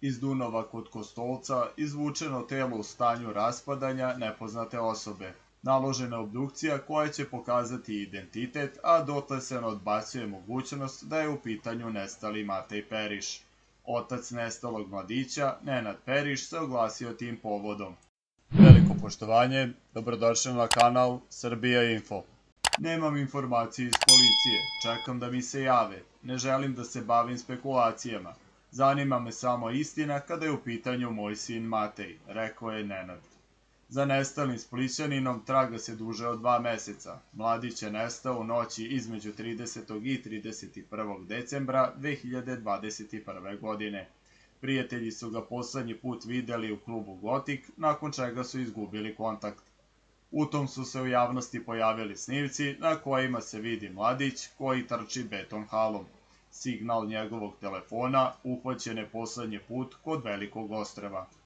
Iz Dunova kod Kostolca izvučeno telo u stanju raspadanja nepoznate osobe. Naložena obdukcija koja će pokazati identitet, a dotle se ne odbacuje mogućnost da je u pitanju nestali Matej Periš. Otac nestalog mladića, Nenad Periš, se oglasio tim povodom. Veliko poštovanje, dobrodošli na kanal Srbija Info. Nemam informacije iz policije, čekam da mi se jave, ne želim da se bavim spekulacijama. Zanima me samo istina kada je u pitanju moj sin Matej, rekao je Nenad. Za nestalim Splićaninom traga se duže od 2 meseca. Mladić je nestao u noći između 30. i 31. decembra 2021. godine. Prijatelji su ga poslednji put videli u klubu Gotik, nakon čega su izgubili kontakt. U tom su se u javnosti pojavili snimci na kojima se vidi mladić koji trči beton halom. Signal njegovog telefona uhvaćen je poslednji put kod Velikog Ostrva.